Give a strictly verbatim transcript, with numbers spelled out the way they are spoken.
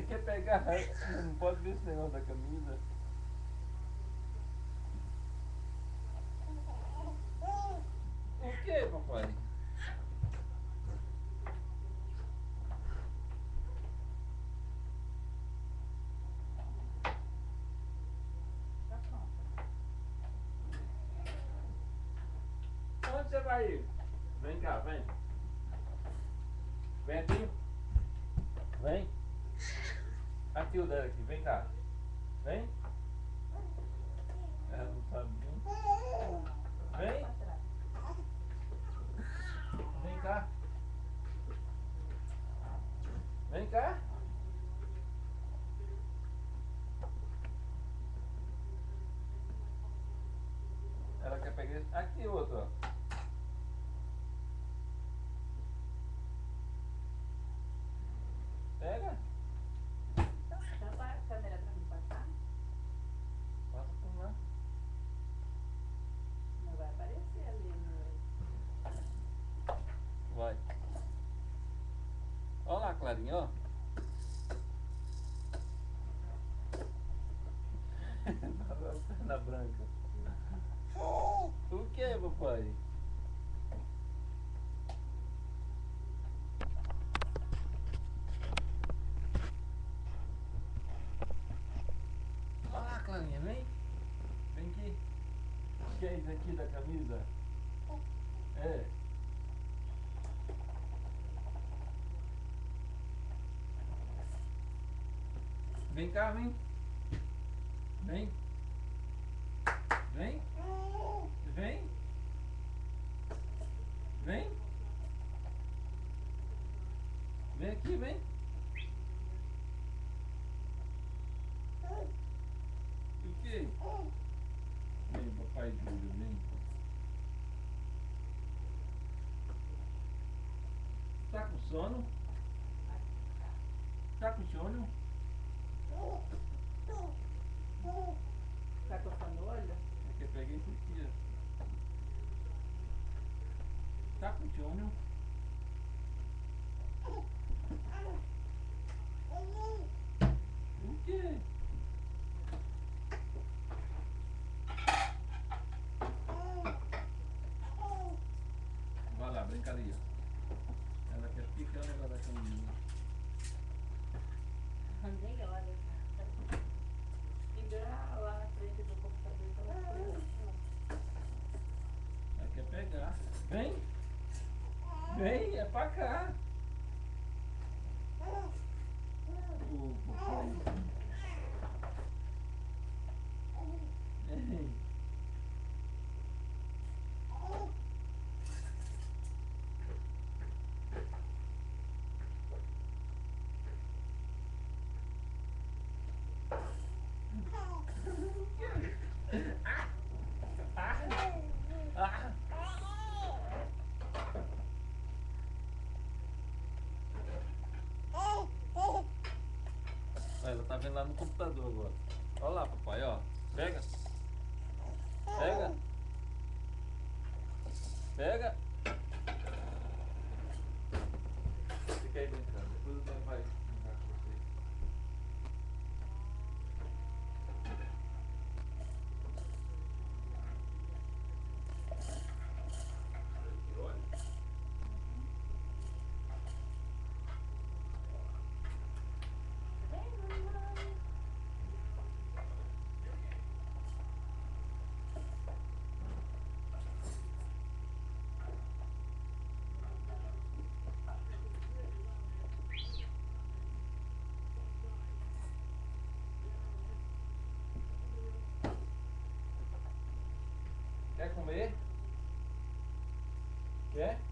Quer pegar? Não pode ver esse negócio da camisa. O que, papai? Tá pronta. Onde você vai ir? Vem cá, vem. Vem aqui. Vem. Aqui o dela aqui, vem cá. Vem. Ela não sabe vir. Vem. Vem cá. Vem cá. Ela quer pegar esse. Aqui outro, ó. Pega. Tampa a câmera pra mim passar. Passa por lá. Não vai aparecer ali no. Vai. Olha lá, Clarinha, ó. Perna branca. O que, papai? Olha lá, Clarinha, vem. Vem aqui. O que é isso aqui da camisa? É. Vem cá, vem. Vem. Vem. Vem. Vem. Vem aqui, vem. O que? Vem, papai Júlio, vem. Tá com sono? Tá com sono? Tá coçando o olho? É que eu peguei isso aqui, ó. Tá com sono? O quê? Vai lá, brinca ali, ó. Ela quer picar o negócio da camisa. Nem olha. Liga lá na frente do computador e fala. Ela quer pegar. Vem! Vem, é pra cá! O papai. Vem. Ah! Ela tá vendo lá no computador agora. Olha lá, papai, ó. Pega. Pega. Pega. Fica aí brincando. Depois o pai vai brincar com você. Olha. Quer comer? Quer?